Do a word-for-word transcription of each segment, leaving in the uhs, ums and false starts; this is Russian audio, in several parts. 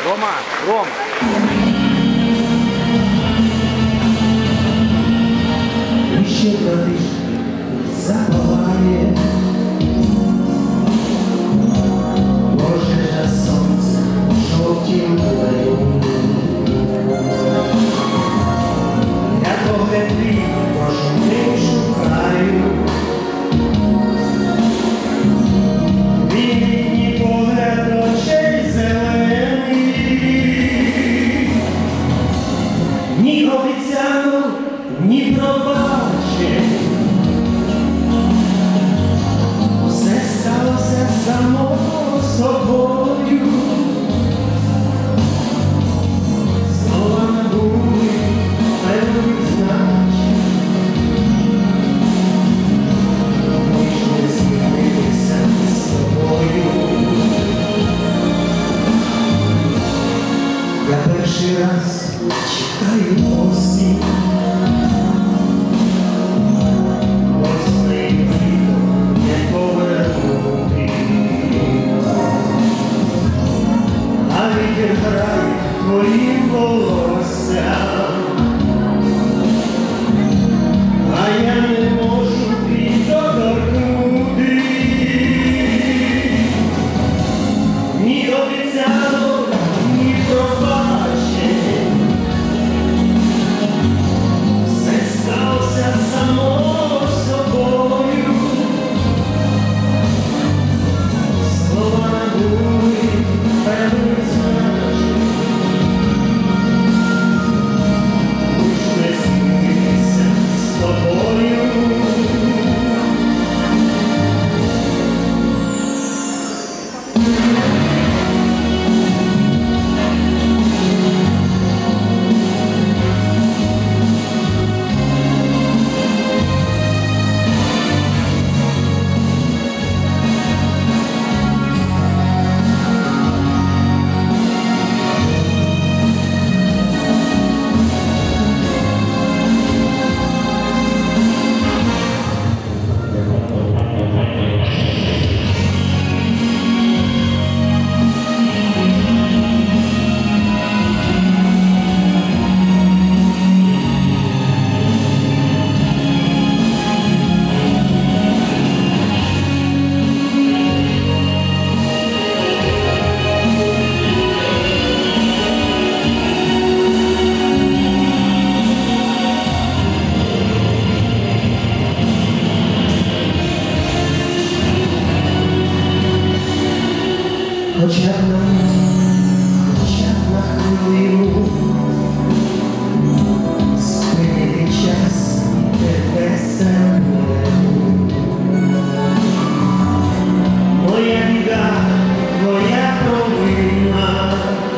Рома, Рома. Ще два тижні запалає, пожежа сонця жовтім плені. Я погляди, кожен день шукаю, вільний погляд очей зелений. Ні обіцянок, ні пробачень, все сталося само собою. Слова набули певних значень, ми ж не змінилися з тобою. Я перший раз чекаю осінь, твоїм волоссям, а я не можу і доторкнути. Ні обіцянок, ні пробачень, все сталося само собою. Слова набули певних значень, хоча б на хоча б на хвилину спинити час і тебе самому. Моя біда, твоя провина,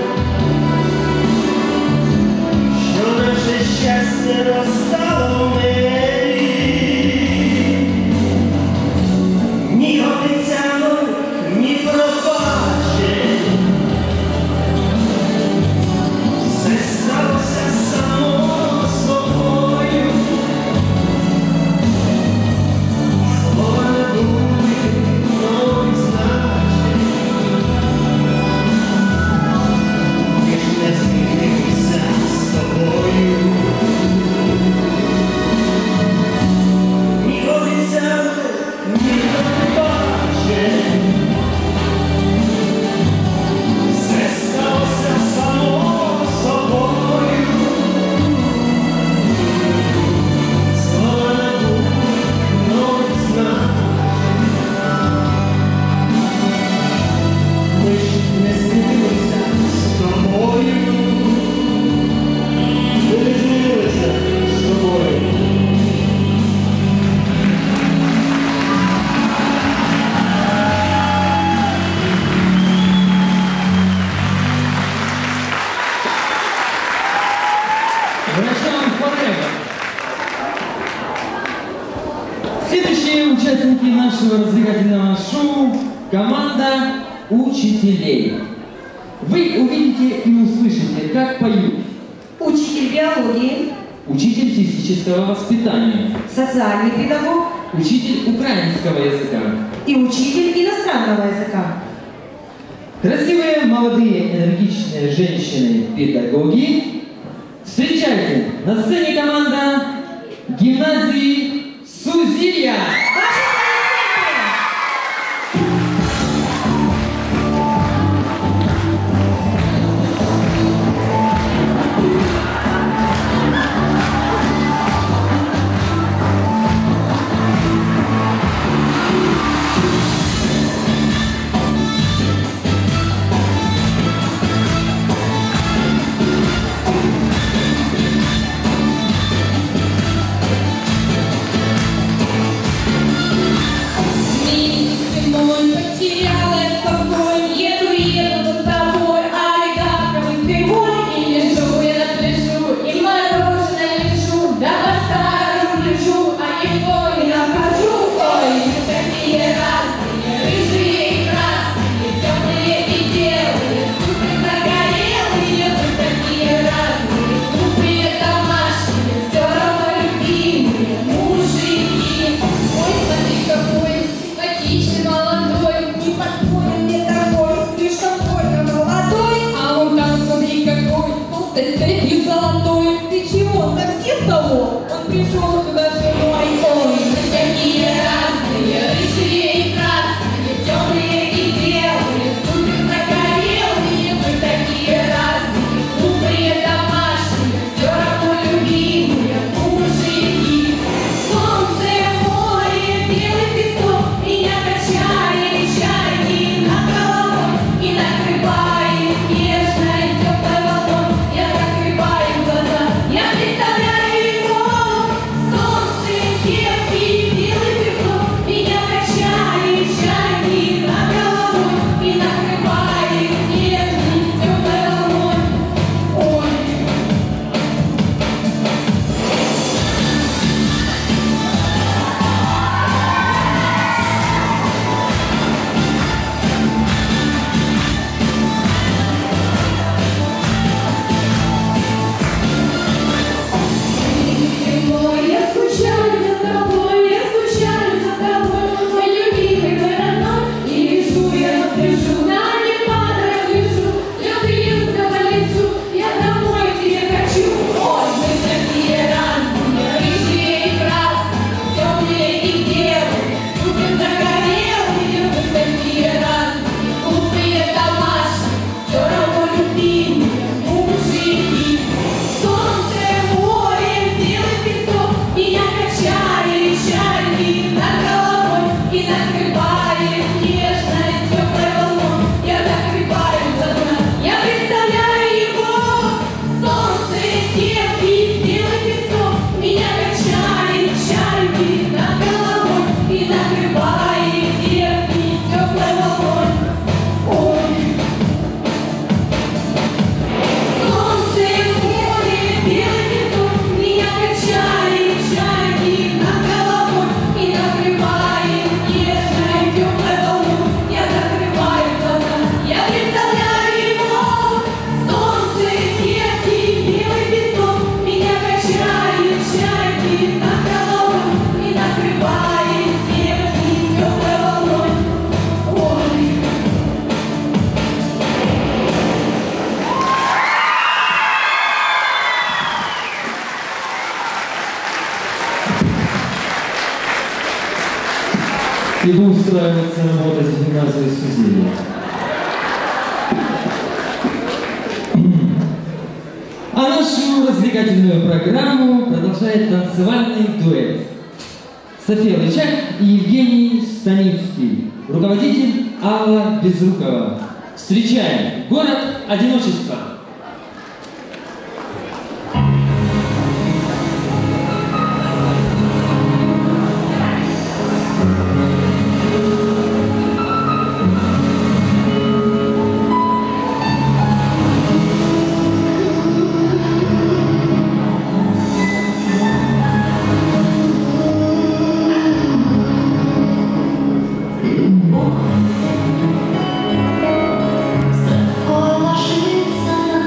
що наше щастя розстало мені. Ні обіцянок, ні пробачень, все сталося само собою. Слова набули нових значень, ми ж не змінилися з тобою. Ні обіцянок, ні пробачень, все сталося само собою. Слова набули нових значень, ми ж не змінилися з тобою. Ми не змінилися з тобою. Следующие участники нашего развлекательного шоу – команда учителей. Вы увидите и услышите, как поют Учитель биологии, учитель физического воспитания, социальный педагог учитель украинского языка и учитель иностранного языка. Красивые, молодые, энергичные отличные женщины-педагоги. Встречайте, на сцене команда гимназии Сузия. Иду устраиваться работать в гимназии Сузия. А нашу развлекательную программу продолжает танцевальный дуэт. София Лычак и Евгений Станицкий. Руководитель Алла Безрукова. Встречаем город одиночества. Ложится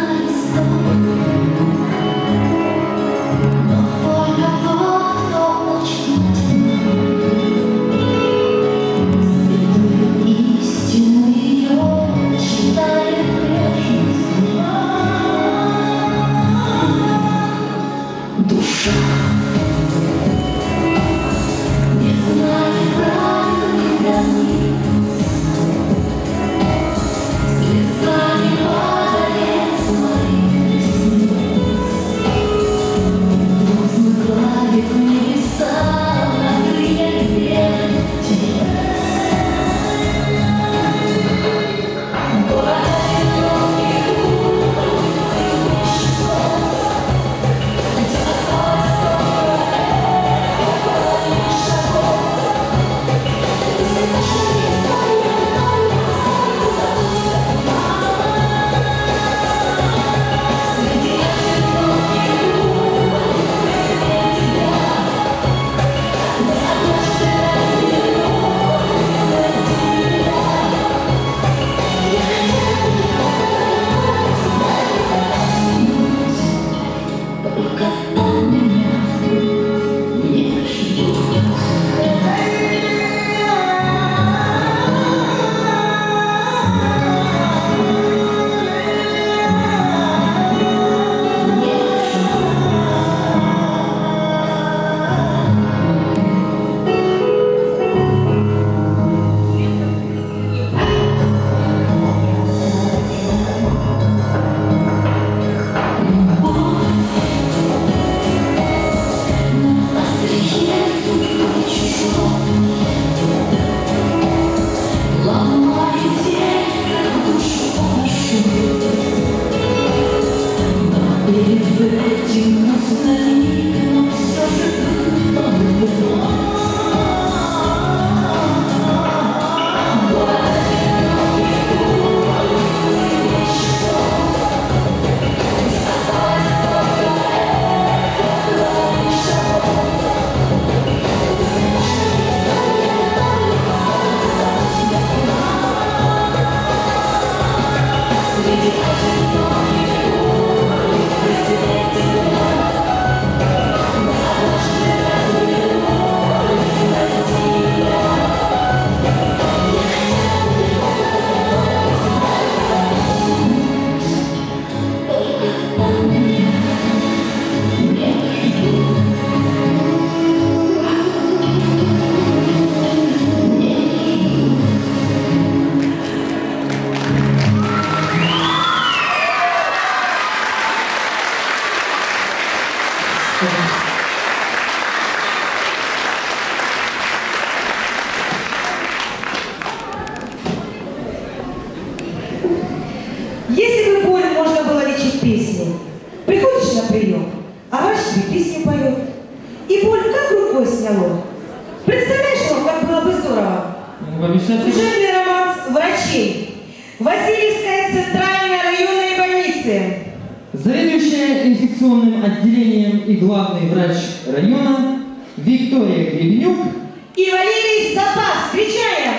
Если бы боль можно было лечить песней, приходишь на прием, а врач тебе песню поет, и боль как рукой сняло. Представляешь, вам, как было бы здорово? Служебный романс врачей. Васильевская центральная районная больница. Заведующая инфекционным отделением и главный врач района Виктория Гребенюк И Валерий Запас. Встречаем!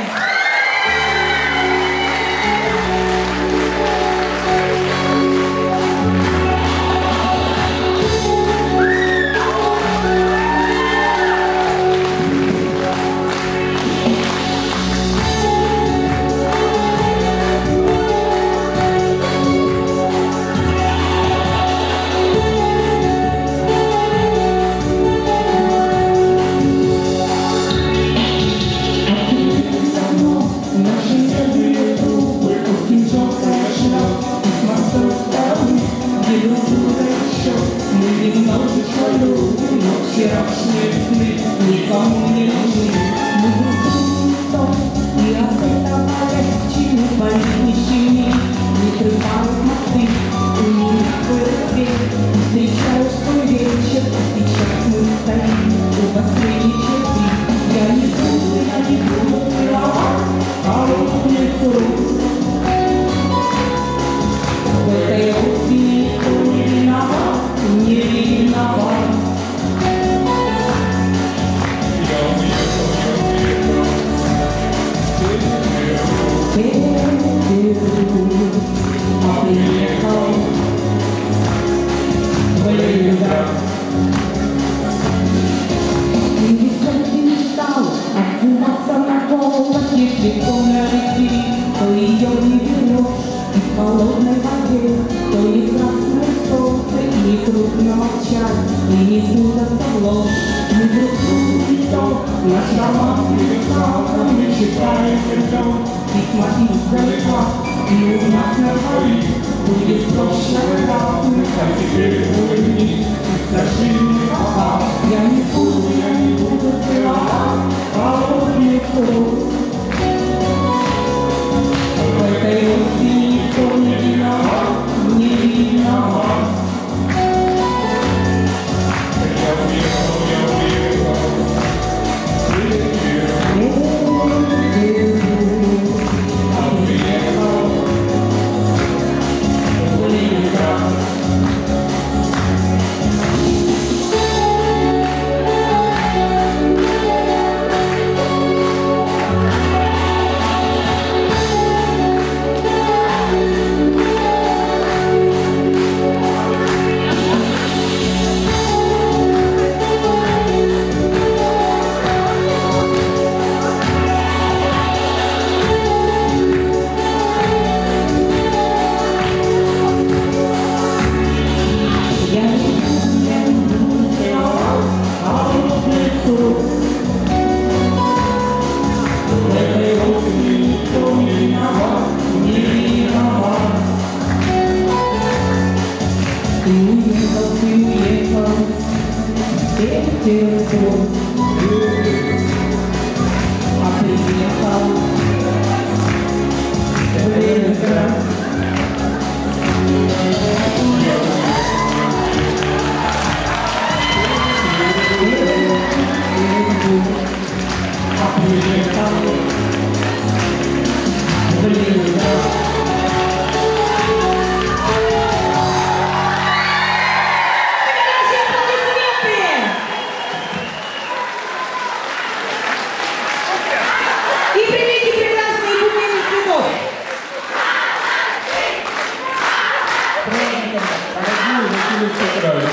Никому не нужны, мы друг и от этого легче не болит, не щемит, не срывают мосты, у них свет. Встречаешь твой вечер, сейчас мы стоим у последней черты. Я не буду, я не буду целовать холодных рук. В этой осени никто не виноват, не виноват. Если полная реки, то ее не вернешь, и в холодной воде, то не красное солнце, и не трудно молчать, и не путаться в ложь. Мы друг другу идем, наш роман перестал, мы читаем идем, письма издалека, и у нас на двоих будет прошлое разное, а теперь улыбнись, и скажи мне пока. Я не буду, я не буду целовать холодный круг. В этой осени никто не виноват, не виноват. Я уехал, я уехал, а уехал в Ленинград. Родной Василий Соколов.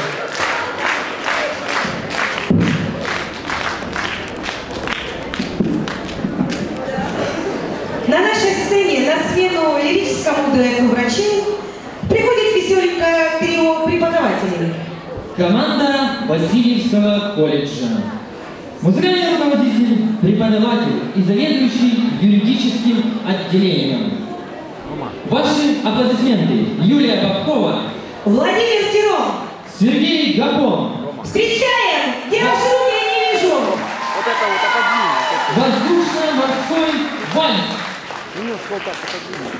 На нашей сцене на смену лирическому дуэту врачей приходит веселенькое трио преподавателей. Команда Васильевского колледжа. Музыкальный руководитель, преподаватель и заведующий юридическим отделением. Ваши аплодисменты. Юлия Бабкова, Владимир Тирон. Сергей Гапон. Встречаем! Где ваши руки, я не вижу. Вот это вот отодвинь. Воздушно-морской вальс. Немножко вот так отодвинь.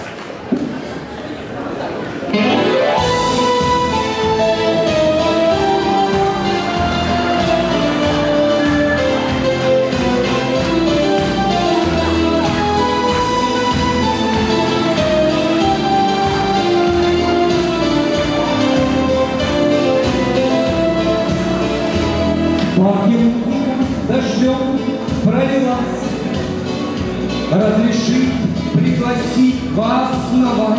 Пахнет дождем пролилась, разреши пригласить вас на вальс,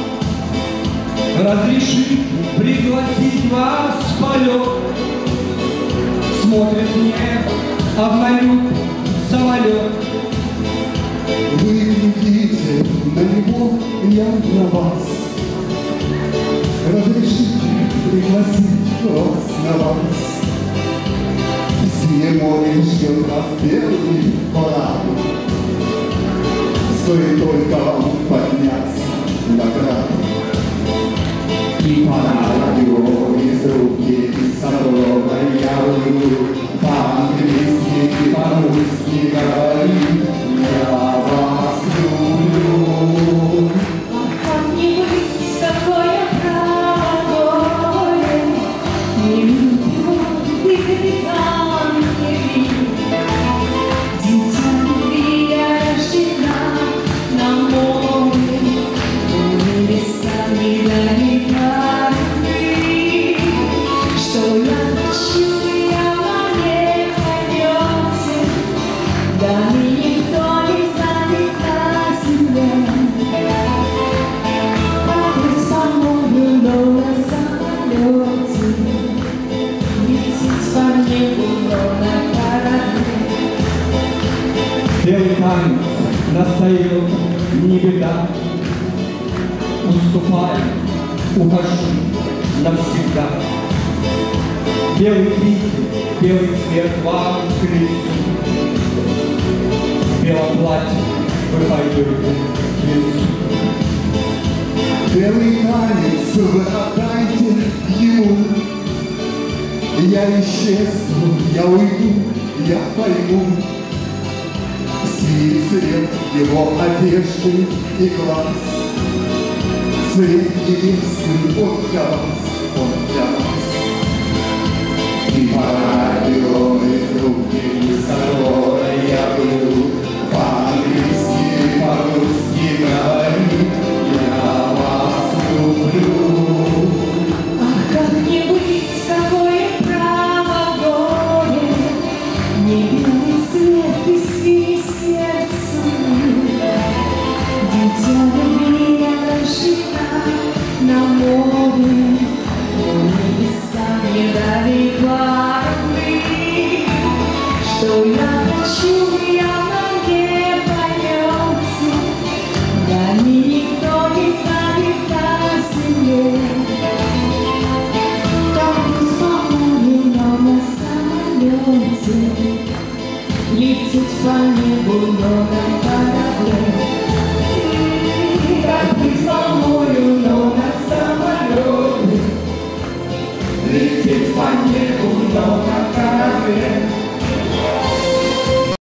разреши пригласить вас в полет. Смотрит мне обманет самолет. Вы глядите на него, я на вас. Разрешите пригласить вас на вальс. Зимой ждет нас белый парад. Стоит только вам подняться на град. И по радио из руки из салона я уйду. По-английски и по-русски говорит, я вас люблю. Как не быть, какое право, не люблю, ты капитан, не видишь. Дитя любви я рождена на море, небесами далека ты. Что я хочу, я на не поймете, да мне никто не знает на земле. Падать по морю, но на самолете, лететь по небу, но на корабле. Белый танец настает, не беда. Уступай, ухожу навсегда. Белый крик, белый цвет вам к лицу. В белом платье вы пойдете к лицу. Белый танец вы отдайте ему. Я исчезну, я уйду, я пойму. Синий цвет его одежды и глаз. Цвет единственный, он для вас, он для вас. И по радио из руки, из которой я был, по-английски, по-русски говорит, я вас люблю. Ах, как не быть, какое право горе, не белый свет и синий сердце. Дитя любви я рождена на море, но небесами далека ты. Что я хочу, явно не поймете, да мне никто не знает на земле. Так быть по морю, но на самолете, лететь по небу, но на корабле. Так быть по